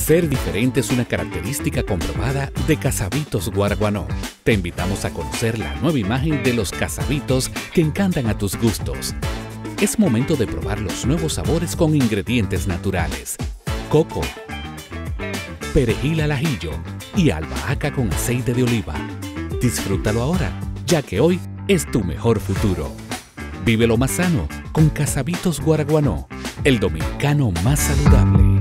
Ser diferente es una característica comprobada de Casabitos Guaraguanó. Te invitamos a conocer la nueva imagen de los Casabitos que encantan a tus gustos. Es momento de probar los nuevos sabores con ingredientes naturales: coco, perejil al ajillo y albahaca con aceite de oliva. Disfrútalo ahora, ya que hoy es tu mejor futuro. Vívelo más sano con Casabitos Guaraguanó, el dominicano más saludable.